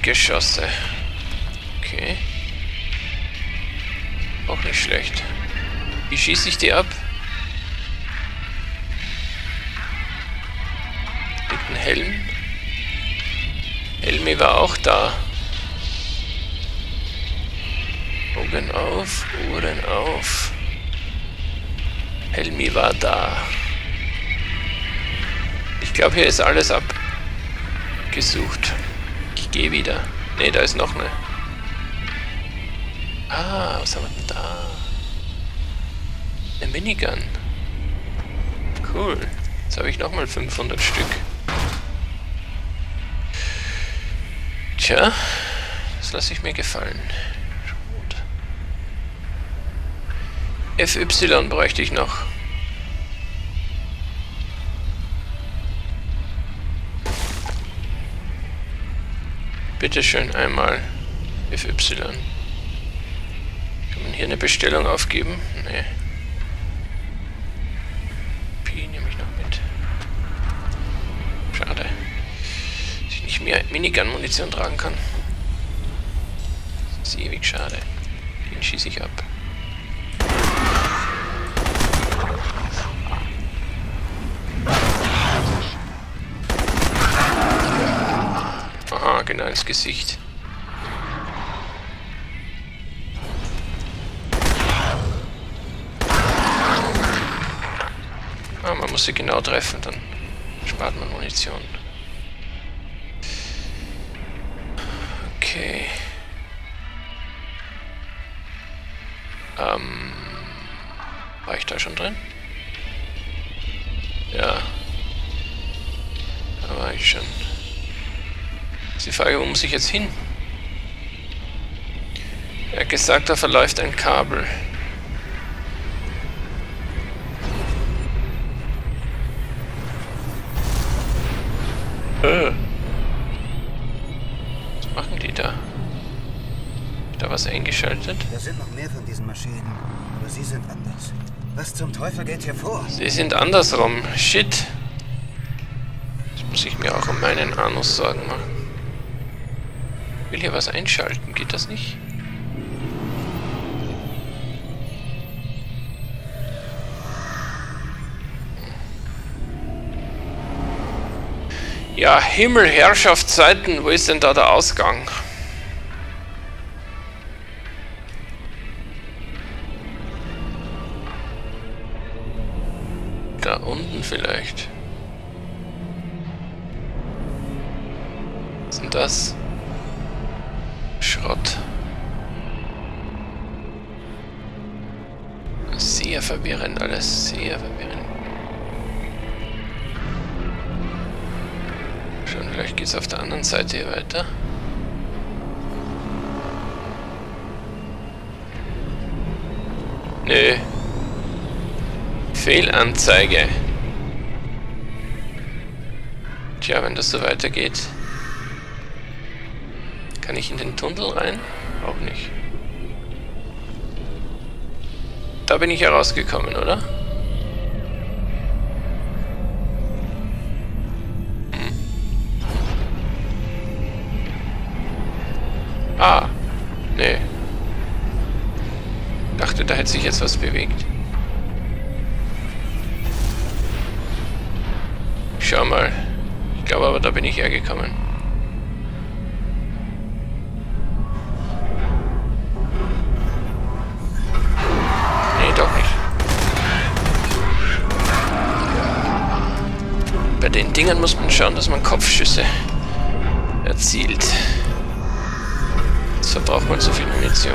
Handgeschosse. Okay. Auch nicht schlecht. Wie schieße ich die ab? Liegt ein Helm? Helmi war auch da. Augen auf, Ohren auf. Helmi war da. Ich glaube, hier ist alles abgesucht. Ich gehe wieder. Ne, da ist noch eine. Ah, was haben wir denn da? Eine Minigun. Cool. Jetzt habe ich nochmal 500 Stück. Tja, das lasse ich mir gefallen. FY bräuchte ich noch. Bitte schön einmal FY. Kann man hier eine Bestellung aufgeben? Nee. Pi nehme ich noch mit. Schade. Dass ich nicht mehr Minigun-Munition tragen kann. Das ist ewig schade. Den schieße ich ab. Aha, genau ins Gesicht. Ah, man muss sie genau treffen, dann spart man Munition. Okay. War ich da schon drin? Ja. Da war ich schon. Ist die Frage, wo muss ich jetzt hin? Er hat gesagt, da verläuft ein Kabel. Was machen die da? Ist da was eingeschaltet? Da sind noch mehr von diesen Maschinen, aber sie sind anders. Was zum Teufel geht hier vor? Sie sind andersrum. Shit. Jetzt muss ich mir auch um meinen Anus Sorgen machen. Ich will hier was einschalten, geht das nicht? Ja, Himmel, Herrschaftszeiten, wo ist denn da der Ausgang? Da unten vielleicht. Was ist denn das? Schrott. Sehr verwirrend alles, sehr verwirrend. Schon, vielleicht geht es auf der anderen Seite hier weiter. Nö. Fehlanzeige. Tja, wenn das so weitergeht. Kann ich in den Tunnel rein? Auch nicht. Da bin ich herausgekommen, oder? Ah, nee. Dachte, da hätte sich jetzt was bewegt. Schau mal. Ich glaube aber, da bin ich hergekommen. Nee, doch nicht. Bei den Dingern muss man schauen, dass man Kopfschüsse erzielt. Jetzt verbraucht man so viel Munition.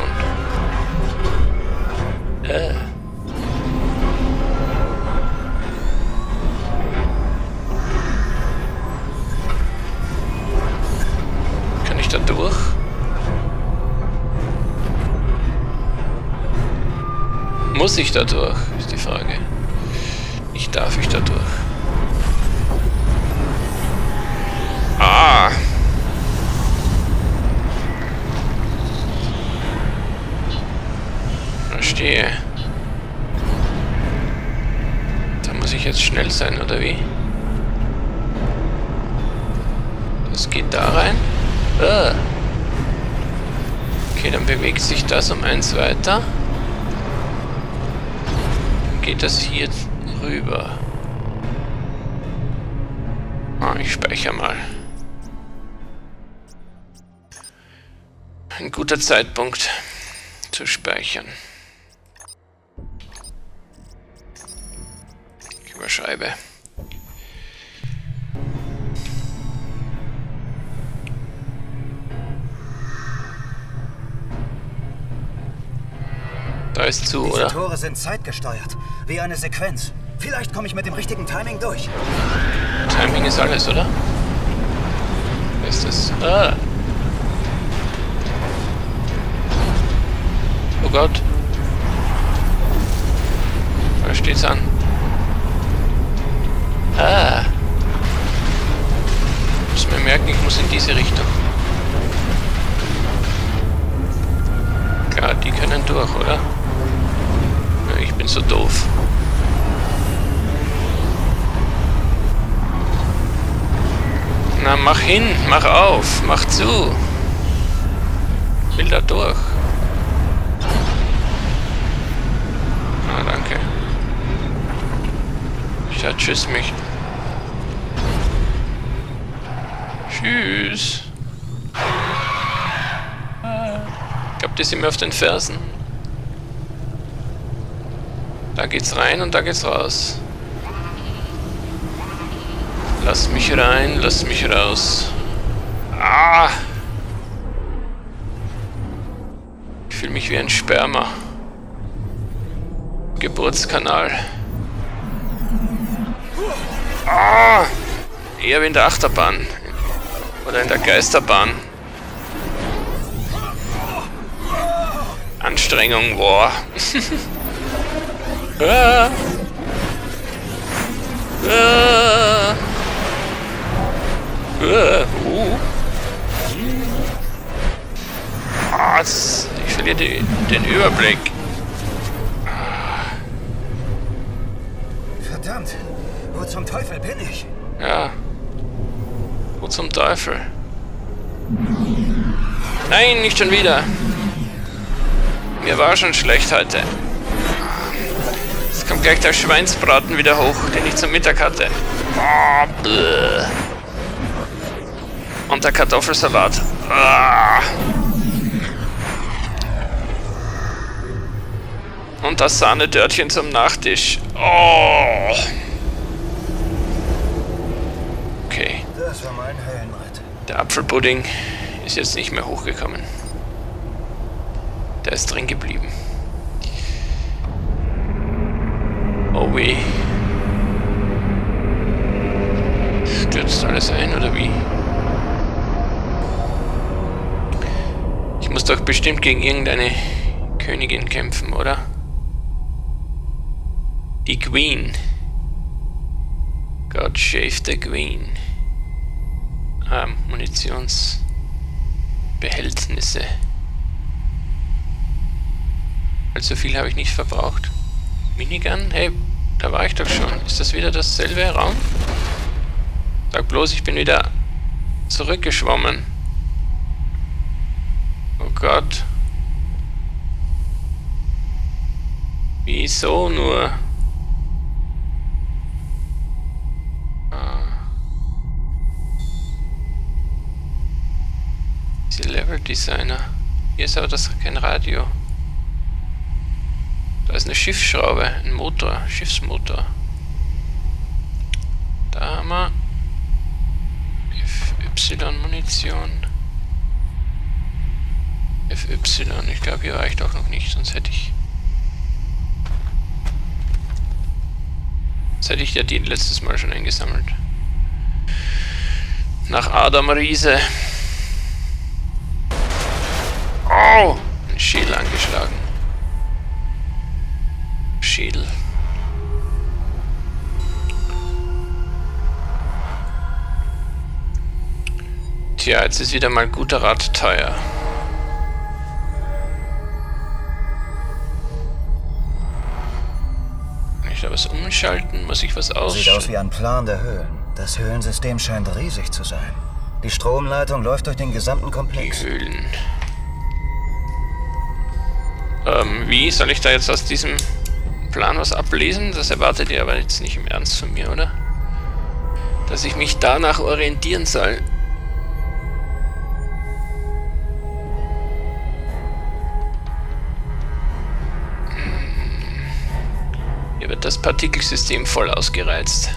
Kann ich da durch? Muss ich da durch, ist die Frage. Nicht darf ich da durch. Ah! Verstehe. Da muss ich jetzt schnell sein, oder wie? Das geht da rein. Okay, dann bewegt sich das um 1 weiter. Dann geht das hier rüber. Ah, ich speichere mal. Ein guter Zeitpunkt zu speichern. Ich überschreibe. Da ist zu, oder? Die Tore sind zeitgesteuert, wie eine Sequenz. Vielleicht komme ich mit dem richtigen Timing durch. Timing ist alles, oder? Wer ist das? Ah! Oh Gott. Da steht's an. Ah! Muss mir merken, ich muss in diese Richtung. Klar, die können durch, oder? Ich bin so doof. Na, mach hin, mach auf, mach zu. Ich will da durch. Ah, danke. Ja, tschüss mich. Tschüss. Ich glaube, die sind mir auf den Fersen. Da geht's rein und da geht's raus. Lass mich rein, lass mich raus. Ah! Ich fühle mich wie ein Sperma. Geburtskanal. Ah! Eher wie in der Achterbahn. Oder in der Geisterbahn. Anstrengung, boah. Ah. Ah. Ah, ich verliere den Überblick. Verdammt, wo zum Teufel bin ich? Ja. Wo zum Teufel? Nein, nicht schon wieder. Mir war schon schlecht heute. Jetzt kommt gleich der Schweinsbraten wieder hoch, den ich zum Mittag hatte. Oh, bläh. Und der Kartoffelsalat. Ah. Und das Sahnedörtchen zum Nachtisch. Oh. Okay. Das war mein Höllenritt. Der Apfelpudding ist jetzt nicht mehr hochgekommen. Der ist drin geblieben. Oh weh. Stürzt alles ein, oder wie? Ich muss doch bestimmt gegen irgendeine Königin kämpfen, oder? Die Queen. God save the Queen. Ah, Munitionsbehältnisse. Allzu viel habe ich nicht verbraucht. Minigun? Hey, da war ich doch schon. Ist das wieder dasselbe Raum? Sag bloß, ich bin wieder zurückgeschwommen. Oh Gott. Wieso nur? Diese Level Designer. Hier ist aber das kein Radio. Da ist eine Schiffsschraube, ein Motor, Schiffsmotor. Da haben wir FY-Munition. FY, ich glaube, hier war ich doch noch nicht, sonst hätte ich ja die letztes Mal schon eingesammelt. Nach Adam Riese. Oh! Ein Schädel angeschlagen. Schädel. Tja, jetzt ist wieder mal guter Rat teuer. Kann ich da was umschalten? Muss ich was ausschalten? Sieht aus wie ein Plan der Höhlen. Das Höhlensystem scheint riesig zu sein. Die Stromleitung läuft durch den gesamten Komplex. Die Höhlen. Wie? Soll ich da jetzt aus diesem Plan was ablesen? Das erwartet ihr aber jetzt nicht im Ernst von mir, oder? Dass ich mich danach orientieren soll. Hier wird das Partikelsystem voll ausgereizt.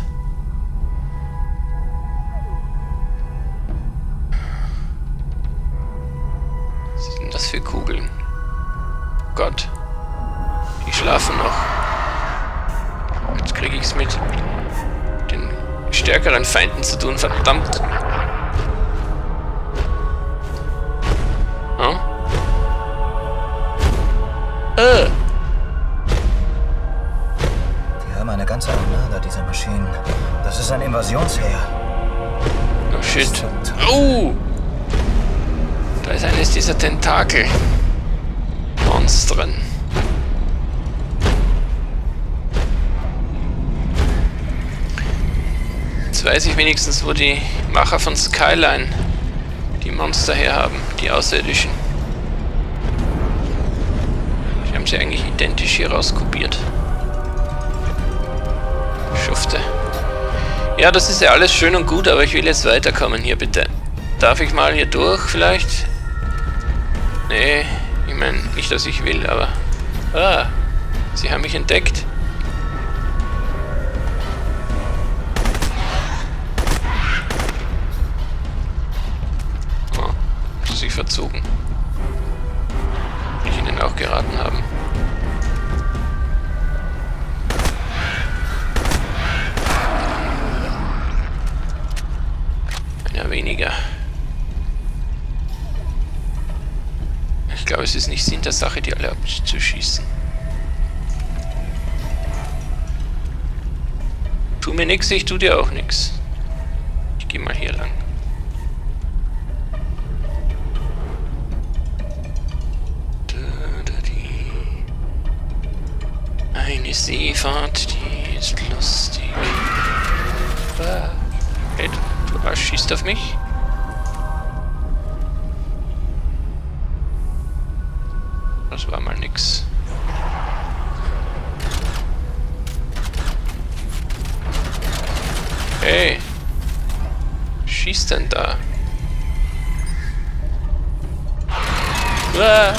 Was sind denn das für Kugeln? Gott. Die schlafen noch. Jetzt kriege ich es mit den stärkeren Feinden zu tun, verdammt. Hm? Die haben eine ganze Armada, diese Maschinen. Das ist ein Invasionsheer. Oh shit. Oh! Da ist eines dieser Tentakel-Monstren. Jetzt weiß ich wenigstens, wo die Macher von Skyline die Monster herhaben, die Außerirdischen. Die haben sie eigentlich identisch hier rauskopiert. Schufte. Ja, das ist ja alles schön und gut, aber ich will jetzt weiterkommen hier, bitte. Darf ich mal hier durch, vielleicht? Nee, ich meine, nicht, dass ich will, aber... Ah, sie haben mich entdeckt. Oh, sie sich verzogen. Will ich ihnen auch geraten haben. Einer weniger. Ich glaube, es ist nicht Sinn der Sache, die alle abzuschießen. Tu mir nix, ich tu dir auch nix. Ich gehe mal hier lang. Eine Seefahrt, die ist lustig. Hey, du Arsch, schießt auf mich? Das war mal nix. Hey! Schießt denn da? Ah.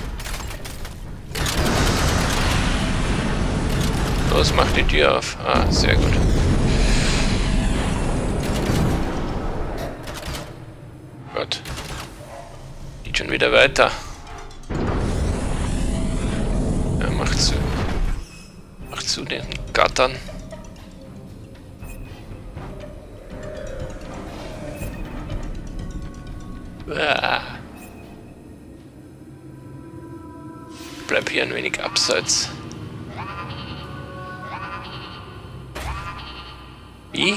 Los, mach die Tür auf. Ah, sehr gut. Gott. Geht schon wieder weiter. Ja, macht zu. Macht zu den Gattern. Ah. Bleib hier ein wenig abseits. Wie?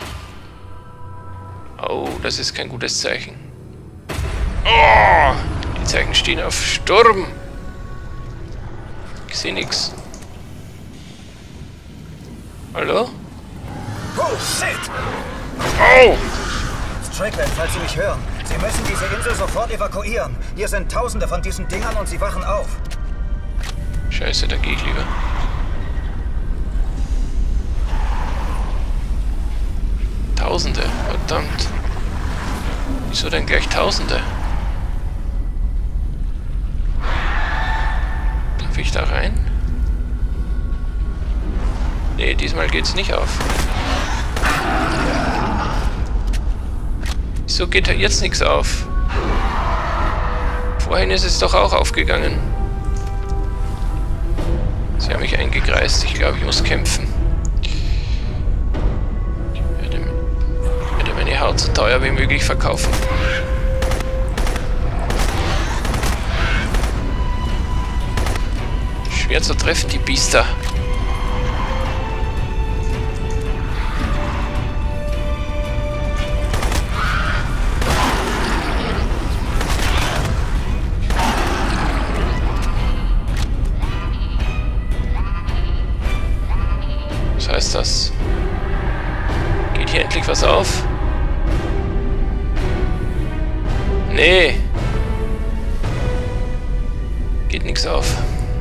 Oh, das ist kein gutes Zeichen. Oh, die Zeichen stehen auf Sturm. Ich sehe nichts. Hallo? Oh, shit! Oh! Strickland, falls Sie mich hören. Sie müssen diese Insel sofort evakuieren. Hier sind Tausende von diesen Dingern und sie wachen auf. Scheiße, da gehe ich lieber. Tausende, verdammt. Wieso denn gleich Tausende? Darf ich da rein? Nee, diesmal geht's nicht auf. Wieso geht da jetzt nichts auf? Vorhin ist es doch auch aufgegangen. Sie haben mich eingekreist. Ich glaube, ich muss kämpfen. Ich werde meine Haut so teuer wie möglich verkaufen. Schwer zu treffen, die Biester. Was heißt das? Geht hier endlich was auf? Nee. Geht nichts auf.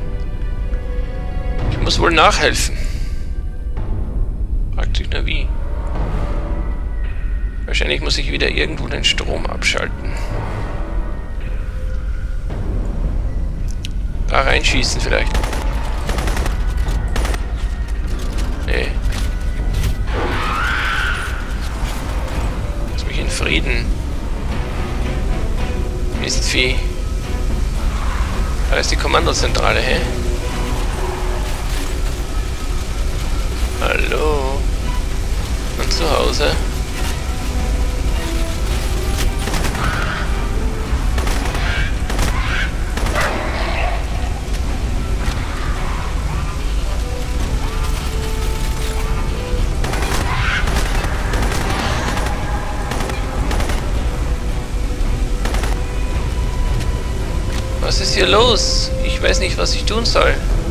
muss wohl nachhelfen. Fragt sich nur wie. Wahrscheinlich muss ich wieder irgendwo den Strom abschalten. Da reinschießen vielleicht. Nee. Lass mich in Frieden. Mistvieh. Da ist die Kommandozentrale, hä? Hallo? Und zu Hause? Was ist hier los? Ich weiß nicht, was ich tun soll.